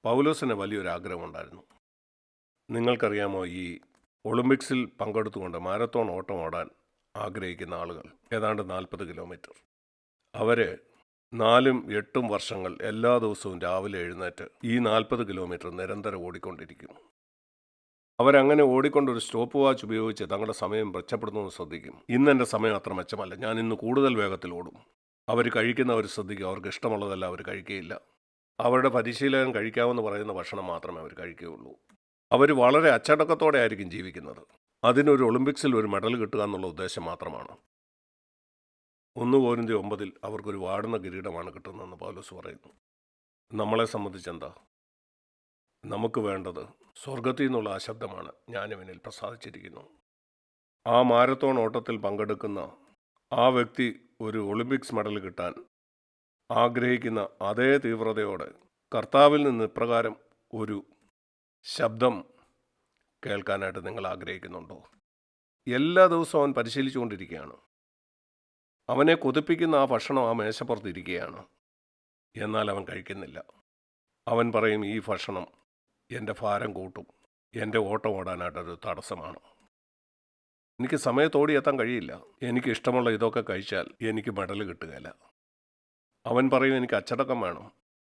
പൗലോസിന് വലിയൊരു ആഗ്രഹമുണ്ടായിരുന്നു. നിങ്ങൾക്കറിയാമോ, ഈ ഒളിമ്പിക്സിൽ പങ്കെടുത്തുകൊണ്ട് മാരത്തോൺ ഓട്ടം ഓടാൻ ആഗ്രഹിക്കുന്ന ആളുകൾ ഏതാണ്ട് 40 കിലോമീറ്റർ. അവർ 4-8 വർഷങ്ങൾ എല്ലാ ദിവസവും രാവിലെ എഴുന്നേറ്റ് ഈ 40 കിലോമീറ്റർ നിരന്തരം ഓടിക്കൊണ്ടിരിക്കും. അവരങ്ങനെ ഓടിക്കൊണ്ടൊരു സ്റ്റോപ്പ് വാച്ച് ഉപയോഗിച്ച് തങ്ങളുടെ സമയം മെച്ചപ്പെടുത്തുമെന്ന് ശ്രദ്ധിക്കും. ഇന്ന് എൻ്റെ സമയം അത്ര മെച്ചമല്ല, ഞാൻ ഇന്ന് കൂടുതൽ വേഗത്തിൽ ഓടും. അവർ കഴിക്കുന്നവർ ശ്രദ്ധിക്കും. അവർക്ക് ഇഷ്ടമുള്ളതല്ല അവർ കഴിക്കുകയില്ല. അവരുടെ പരിശീലകൻ കഴിക്കാമെന്ന് പറയുന്ന ഭക്ഷണം മാത്രമേ അവർ കഴിക്കുകയുള്ളൂ. അവർ വളരെ അച്ചടക്കത്തോടെ ആയിരിക്കും ജീവിക്കുന്നത്. അതിനൊരു ഒളിമ്പിക്സിൽ ഒരു മെഡൽ കിട്ടുക എന്നുള്ള ഉദ്ദേശം മാത്രമാണ്. 1 Corinthians 9 അവർക്കൊരു വാടുന്ന കിരീടമാണ് കിട്ടുന്നതെന്ന് പൗലോസ് പറയുന്നു. നമ്മളെ സംബന്ധിച്ചെന്താ? നമുക്ക് വേണ്ടത് സ്വർഗത്തിൽ നിന്നുള്ള ആ ശബ്ദമാണ്, ഞാനിവനിൽ പ്രസാദിച്ചിരിക്കുന്നു. ആ മാരത്തോൺ ഓട്ടത്തിൽ പങ്കെടുക്കുന്ന ആ വ്യക്തി ഒരു ഒളിമ്പിക്സ് മെഡൽ കിട്ടാൻ ആഗ്രഹിക്കുന്ന അതേ തീവ്രതയോടെ കർത്താവിൽ നിന്ന് ഇപ്രകാരം ഒരു ശബ്ദം കേൾക്കാനായിട്ട് നിങ്ങൾ ആഗ്രഹിക്കുന്നുണ്ടോ? എല്ലാ ദിവസവും അവൻ പരിശീലിച്ചുകൊണ്ടിരിക്കുകയാണ്. അവനെ കൊതിപ്പിക്കുന്ന ആ ഭക്ഷണം ആ മേശപ്പുറത്തിരിക്കുകയാണ്. എന്നാൽ അവൻ കഴിക്കുന്നില്ല. അവൻ പറയും, ഈ ഭക്ഷണം എൻ്റെ ഭാരം കൂട്ടും, എൻ്റെ ഓട്ടം ഓടാനായിട്ടൊരു തടസ്സമാണ്, എനിക്ക് സമയത്തോടി എത്താൻ കഴിയില്ല, എനിക്ക് ഇഷ്ടമുള്ള ഇതൊക്കെ കഴിച്ചാൽ എനിക്ക് മെഡൽ കിട്ടുകയില്ല. അവൻ പറയും, എനിക്ക് അച്ചടക്കം വേണം.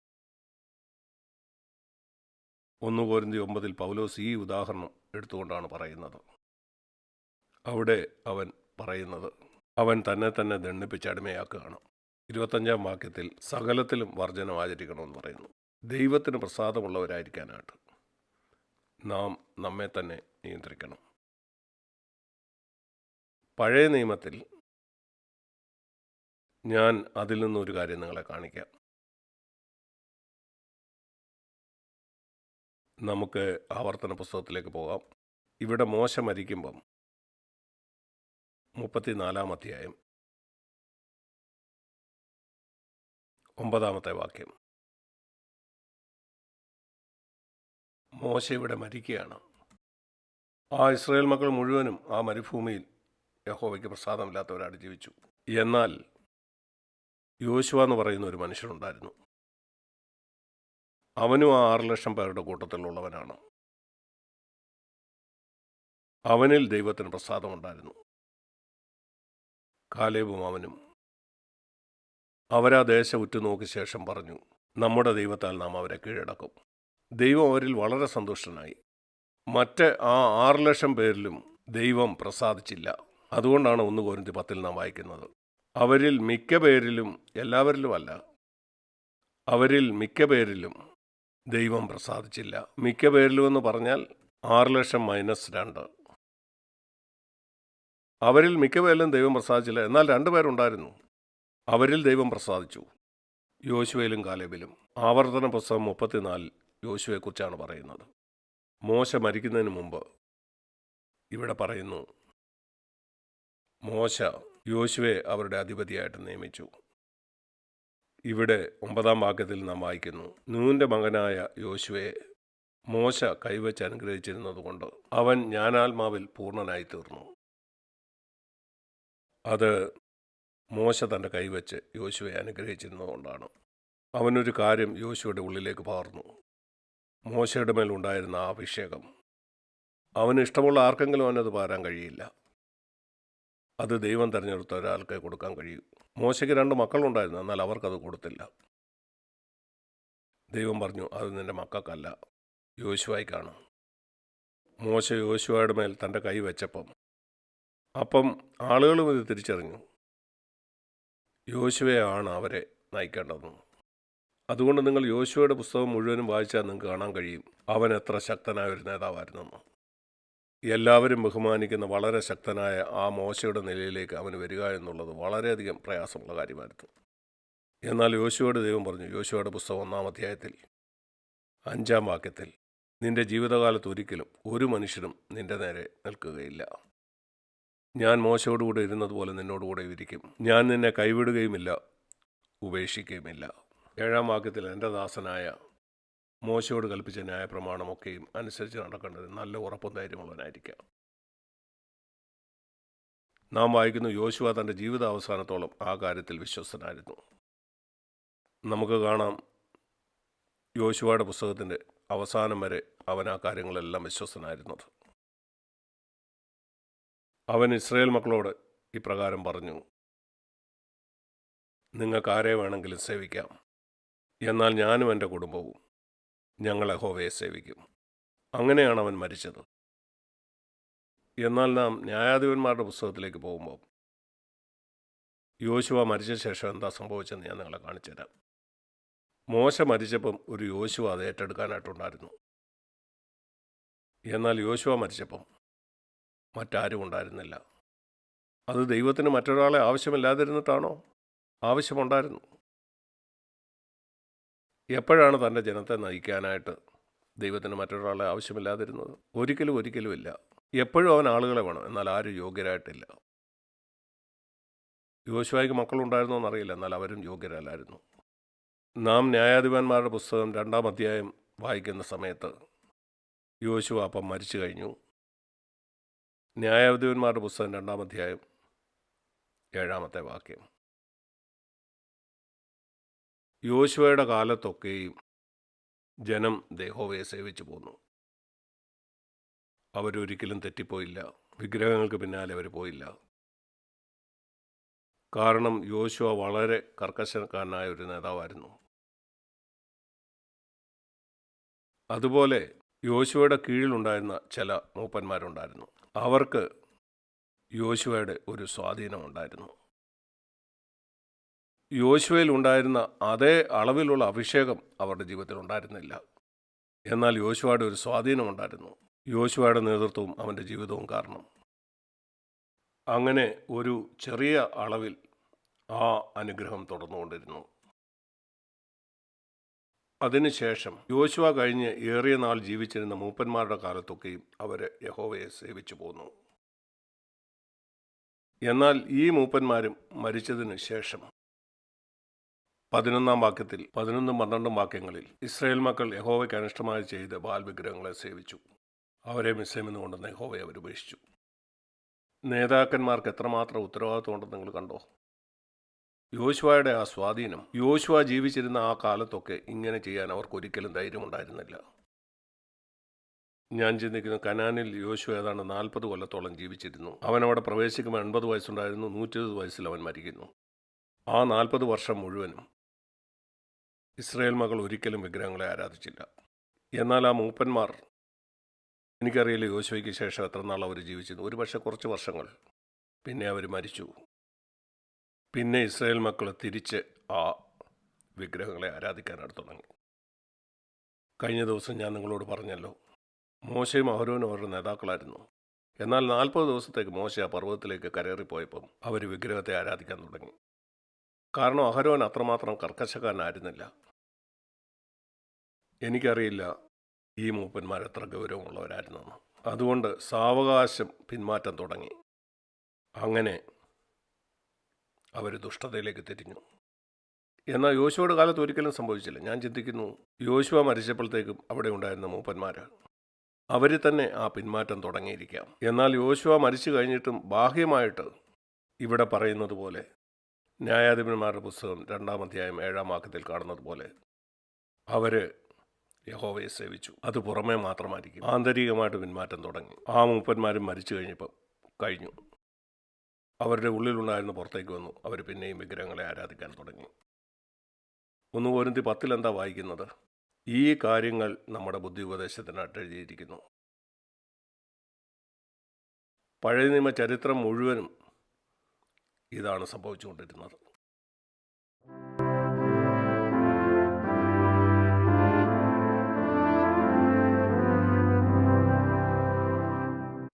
1 Corinthians 9 പൗലോസ് ഈ ഉദാഹരണം എടുത്തുകൊണ്ടാണ് പറയുന്നത്. അവിടെ അവൻ പറയുന്നത്, അവൻ തന്നെ തന്നെ ദണ്ഡിപ്പിച്ച് അടിമയാക്കുകയാണ്. 25-ാം വാക്യത്തിൽ സകലത്തിലും വർജനം ആചരിക്കണമെന്ന് പറയുന്നു. ദൈവത്തിന് പ്രസാദമുള്ളവരായിരിക്കാനായിട്ട് നാം നമ്മെ തന്നെ നിയന്ത്രിക്കണം. പഴയ നിയമത്തിൽ ഞാൻ അതിൽ നിന്നൊരു കാര്യം നിങ്ങളെ കാണിക്കാം. നമുക്ക് ആവർത്തന പുസ്തകത്തിലേക്ക് പോകാം. ഇവിടെ മോശ മരിക്കുമ്പം 34-ാം അധ്യായം 9-ാമത്തെ വാക്യം. മോശ ഇവിടെ മരിക്കുകയാണ്. ആ ഇസ്രായേൽ മക്കൾ മുഴുവനും ആ മരുഭൂമിയിൽ യഹോവയ്ക്ക് പ്രസാദമില്ലാത്തവരായിട്ട് ജീവിച്ചു. എന്നാൽ യോശുവ എന്ന് പറയുന്ന ഒരു മനുഷ്യനുണ്ടായിരുന്നു. അവനും ആ 6 ലക്ഷം പേരുടെ കൂട്ടത്തിലുള്ളവനാണ്. അവനിൽ ദൈവത്തിന് പ്രസാദമുണ്ടായിരുന്നു. കാലേബും അവനും അവരാ ദേശം ഉറ്റുനോക്കിയ ശേഷം പറഞ്ഞു, നമ്മുടെ ദൈവത്താൽ നാം അവരെ കീഴടക്കും. ദൈവം അവരിൽ വളരെ സന്തുഷ്ടനായി. മറ്റ് ആ 6 ലക്ഷം പേരിലും ദൈവം പ്രസാദിച്ചില്ല. അതുകൊണ്ടാണ് 1 Corinthians 10 നാം വായിക്കുന്നത്, അവരിൽ മിക്ക പേരിലും, എല്ലാവരിലുമല്ല, അവരിൽ മിക്ക പേരിലും ദൈവം പ്രസാദിച്ചില്ല. മിക്ക പേരിലും എന്ന് പറഞ്ഞാൽ 6 ലക്ഷം -2. അവരിൽ മിക്ക പേരിലും ദൈവം പ്രസാദിച്ചില്ല. എന്നാൽ 2 പേരുണ്ടായിരുന്നു, അവരിൽ ദൈവം പ്രസാദിച്ചു, യോശുവയിലും കാലേബിലും. ആവർത്തന പുസ്തകം 34 യോശുവയെക്കുറിച്ചാണ് പറയുന്നത്. മോശ മരിക്കുന്നതിന് മുമ്പ് ഇവിടെ പറയുന്നു, മോശ യോശുവയെ അവരുടെ അധിപതിയായിട്ട് നിയമിച്ചു. ഇവിടെ 9-ാം വാക്യത്തിൽ നാം വായിക്കുന്നു, നൂൻ്റെ മകനായ യോശുവയെ മോശ കൈവച്ച് അനുഗ്രഹിച്ചിരുന്നതുകൊണ്ട് അവൻ ജ്ഞാനാത്മാവിൽ പൂർണ്ണനായി തീർന്നു. അത് മോശ തൻ്റെ കൈവച്ച് യോശുവയെ അനുഗ്രഹിച്ചിരുന്നതുകൊണ്ടാണ്. അവനൊരു കാര്യം യോശുവയുടെ ഉള്ളിലേക്ക് പകർന്നു. മോശയുടെ മേലുണ്ടായിരുന്ന ആ അഭിഷേകം അവന് ഇഷ്ടമുള്ള ആർക്കെങ്കിലും അവനത് പകരാൻ കഴിയില്ല. അത് ദൈവം തിരഞ്ഞെടുത്ത ഒരാൾക്ക് കൊടുക്കാൻ കഴിയൂ. മോശയ്ക്ക് 2 മക്കളുണ്ടായിരുന്നു, എന്നാൽ അവർക്കത് കൊടുത്തില്ല. ദൈവം പറഞ്ഞു, അത് നിൻ്റെ മക്കൾക്കല്ല, യോശുവയ്ക്കാണ്. മോശ യോശുവയുടെ മേൽ തൻ്റെ കൈ വെച്ചപ്പം ആളുകളും ഇത് തിരിച്ചറിഞ്ഞു, യോശുവയാണ് അവരെ നയിക്കേണ്ടതെന്ന്. അതുകൊണ്ട് നിങ്ങൾ യോശുവയുടെ പുസ്തകം മുഴുവനും വായിച്ചാൽ നിങ്ങൾക്ക് കാണാൻ കഴിയും അവൻ എത്ര ശക്തനായ ഒരു നേതാവായിരുന്നെന്ന്. എല്ലാവരും ബഹുമാനിക്കുന്ന വളരെ ശക്തനായ ആ മോശയുടെ നിലയിലേക്ക് അവന് വരിക എന്നുള്ളത് വളരെയധികം പ്രയാസമുള്ള കാര്യമായിരുന്നു. എന്നാൽ യോശുവയോട് ദൈവം പറഞ്ഞു, യോശുവയുടെ പുസ്തകം 1-ാം അധ്യായത്തിൽ 5-ാം വാക്യത്തിൽ, നിന്റെ ജീവിതകാലത്ത് ഒരിക്കലും ഒരു മനുഷ്യരും നിന്റെ നേരെ നിൽക്കുകയില്ല. ഞാൻ മോശയോടുകൂടെ ഇരുന്നതുപോലെ നിന്നോടുകൂടെ ഇരിക്കും. ഞാൻ നിന്നെ കൈവിടുകയുമില്ല, ഉപേക്ഷിക്കുകയുമില്ല. 7-ാം വാക്യത്തിൽ, എൻ്റെ ദാസനായ മോശയോട് കൽപ്പിച്ച ന്യായപ്രമാണമൊക്കെയും അനുസരിച്ച് നടക്കേണ്ടത് നല്ല ഉറപ്പും ധൈര്യമുള്ളവനായിരിക്കാം. നാം വായിക്കുന്നു, യോശുവ തൻ്റെ ജീവിതാവസാനത്തോളം ആ കാര്യത്തിൽ വിശ്വസ്തനായിരുന്നു. നമുക്ക് കാണാം, യോശുവയുടെ പുസ്തകത്തിൻ്റെ അവസാനം വരെ അവൻ ആ കാര്യങ്ങളെല്ലാം വിശ്വസ്തനായിരുന്നത്. അവൻ ഇസ്രായേൽ മക്കളോട് ഇപ്രകാരം പറഞ്ഞു: നിങ്ങൾക്ക് ആരെ വേണമെങ്കിലും സേവിക്കാം, എന്നാൽ ഞാനും എൻ്റെ കുടുംബവും ഞങ്ങൾ യഹോവയെ സേവിക്കും. അങ്ങനെയാണ് അവൻ മരിച്ചത്. എന്നാൽ നാം ന്യായാധിപന്മാരുടെ പുസ്തകത്തിലേക്ക് പോകുമ്പോൾ യോശുവ മരിച്ച ശേഷം എന്താ സംഭവിച്ചെന്ന് ഞാൻ നിങ്ങളെ കാണിച്ചു തരാം. മോശ മരിച്ചപ്പം ഒരു യോശുവ അത് ഏറ്റെടുക്കാനായിട്ടുണ്ടായിരുന്നു. എന്നാൽ യോശുവ മരിച്ചപ്പം മറ്റാരും ഉണ്ടായിരുന്നില്ല. അത് ദൈവത്തിന് മറ്റൊരാളെ ആവശ്യമില്ലാതിരുന്നിട്ടാണോ? ആവശ്യമുണ്ടായിരുന്നു. എപ്പോഴാണ് തൻ്റെ ജനത്തെ നയിക്കാനായിട്ട് ദൈവത്തിന് മറ്റൊരാളെ ആവശ്യമില്ലാതിരുന്നത്? ഒരിക്കലുമില്ല. എപ്പോഴും അവൻ ആളുകളെ വേണം, എന്നാൽ ആരും യോഗ്യരായിട്ടില്ല. യോശുവയ്ക്ക് മക്കളുണ്ടായിരുന്നോ എന്നറിയില്ല, എന്നാൽ അവരും യോഗ്യരല്ലായിരുന്നു. നാം ന്യായാധിപന്മാരുടെ പുസ്തകം 2-ാം അധ്യായം വായിക്കുന്ന സമയത്ത് യോശുവ അപ്പം മരിച്ചു കഴിഞ്ഞു. ന്യായാധിപന്മാരുടെ പുസ്തകം 2-ാം അധ്യായം 7-ാമത്തെ വാക്യം: യോശുവയുടെ കാലത്തൊക്കെയും ജനം യഹോവയെ സേവിച്ചു പോന്നു. അവരൊരിക്കലും തെറ്റിപ്പോയില്ല. വിഗ്രഹങ്ങൾക്ക് പിന്നാലെ അവർ പോയില്ല. കാരണം യോശുവ വളരെ കർക്കശക്കാരനായ ഒരു നേതാവായിരുന്നു. അതുപോലെ യോശുവയുടെ കീഴിലുണ്ടായിരുന്ന ചില മൂപ്പന്മാരുണ്ടായിരുന്നു. അവർക്ക് യോശുവയുടെ ഒരു സ്വാധീനമുണ്ടായിരുന്നു. യോശുവയിൽ ഉണ്ടായിരുന്ന അതേ അളവിലുള്ള അഭിഷേകം അവരുടെ ജീവിതത്തിൽ ഉണ്ടായിരുന്നില്ല. എന്നാൽ യോശുവയുടെ ഒരു സ്വാധീനമുണ്ടായിരുന്നു. യോശുവയുടെ നേതൃത്വവും അവൻ്റെ ജീവിതവും കാരണം. അങ്ങനെ ഒരു ചെറിയ അളവിൽ ആ അനുഗ്രഹം തുടർന്നുകൊണ്ടിരുന്നു. അതിനുശേഷം യോശുവ കഴിഞ്ഞ് ഏറിയ നാൾ ജീവിച്ചിരുന്ന മൂപ്പന്മാരുടെ കാലത്തൊക്കെയും അവർ യഹോവയെ സേവിച്ചു പോന്നു. എന്നാൽ ഈ മൂപ്പന്മാരും മരിച്ചതിന് ശേഷം 11-ാം വാക്യത്തിൽ 11-12 വാക്യങ്ങളിൽ ഇസ്രായേൽ മക്കൾ യഹോവയ്ക്ക് അനിഷ്ടമായി ചെയ്ത് ബാൽ വിഗ്രഹങ്ങളെ സേവിച്ചു. അവരെ മിസ്രയീമിൽ നിന്ന് കൊണ്ടുവന്ന യഹോവയെ അവർ ഉപേക്ഷിച്ചു. നേതാക്കന്മാർക്ക് എത്രമാത്രം ഉത്തരവാദിത്വം ഉണ്ടെന്ന് നിങ്ങൾ കണ്ടോ? യോശുവയുടെ ആ സ്വാധീനം, യോശുവ ജീവിച്ചിരുന്ന ആ കാലത്തൊക്കെ ഇങ്ങനെ ചെയ്യാൻ അവർക്കൊരിക്കലും ധൈര്യമുണ്ടായിരുന്നില്ല. ഞാൻ ചിന്തിക്കുന്നു, കനാനിൽ യോശുവ ഏതാണ്ട് 40 കൊല്ലത്തോളം ജീവിച്ചിരുന്നു. അവനവിടെ പ്രവേശിക്കുമ്പോൾ 80 വയസ്സുണ്ടായിരുന്നു. 120 വയസ്സിൽ അവൻ മരിക്കുന്നു. ആ 40 വർഷം മുഴുവനും ഇസ്രായേൽ മക്കൾ ഒരിക്കലും വിഗ്രഹങ്ങളെ ആരാധിച്ചില്ല. എന്നാൽ ആ മൂപ്പന്മാർ, എനിക്കറിയില്ല യോശുവയ്ക്ക് ശേഷം എത്ര നാൾ അവർ ജീവിച്ചിരുന്നു. ഒരുപക്ഷെ കുറച്ച് വർഷങ്ങൾ. പിന്നെ അവർ മരിച്ചു. പിന്നെ ഇസ്രായേൽ മക്കൾ തിരിച്ച് ആ വിഗ്രഹങ്ങളെ ആരാധിക്കാനായിട്ട് തുടങ്ങി. കഴിഞ്ഞ ദിവസം ഞാൻ നിങ്ങളോട് പറഞ്ഞല്ലോ, മോശയും അഹരോനും അവരുടെ നേതാക്കളായിരുന്നു. എന്നാൽ 40 ദിവസത്തേക്ക് മോശ ആ പർവ്വതത്തിലേക്ക് കരേറിപ്പോയപ്പം അവർ വിഗ്രഹത്തെ ആരാധിക്കാൻ തുടങ്ങി. കാരണം അഹരോൻ അത്രമാത്രം കർക്കശക്കാരനായിരുന്നില്ല. എനിക്കറിയില്ല ഈ മൂപ്പന്മാർ എത്ര ഗൗരവമുള്ളവരായിരുന്നെന്ന്. അതുകൊണ്ട് സാവകാശം പിന്മാറ്റം തുടങ്ങി. അങ്ങനെ അവർ ദുഷ്ടതയിലേക്ക് തിരിഞ്ഞു. എന്നാൽ യോശുവയുടെ കാലത്ത് ഒരിക്കലും സംഭവിച്ചില്ല. ഞാൻ ചിന്തിക്കുന്നു, യോശുവ മരിച്ചപ്പോഴത്തേക്കും അവിടെ ഉണ്ടായിരുന്ന മൂപ്പന്മാർ അവർ തന്നെ ആ പിന്മാറ്റം തുടങ്ങിയിരിക്കാം. എന്നാൽ യോശുവ മരിച്ചു കഴിഞ്ഞിട്ടും ബാഹ്യമായിട്ട് ഇവിടെ പറയുന്നത് പോലെ, ന്യായാധിപന്മാരുടെ പുസ്തകം 2-ാം അധ്യായം 7-ാം വാക്യത്തിൽ കാണുന്നത് പോലെ, അവർ യഹോവയെ സേവിച്ചു. അത് പുറമേ മാത്രമായിരിക്കും. ആന്തരികമായിട്ട് പിന്മാറ്റം തുടങ്ങി. ആ മൂപ്പന്മാരും മരിച്ചു കഴിഞ്ഞപ്പം കഴിഞ്ഞു. അവരുടെ ഉള്ളിലുണ്ടായിരുന്ന പുറത്തേക്ക് വന്നു. അവർ പിന്നെയും വിഗ്രഹങ്ങളെ ആരാധിക്കാൻ തുടങ്ങി. 1 കൊരിന്ത്യർ 10 എന്താ വായിക്കുന്നത്? ഈ കാര്യങ്ങൾ നമ്മുടെ ബുദ്ധി ഉപദേശത്തിനായിട്ട് എഴുതിയിരിക്കുന്നു. പഴയ നിയമ ചരിത്രം മുഴുവനും ഇതാണ് സംഭവിച്ചുകൊണ്ടിരുന്നത്.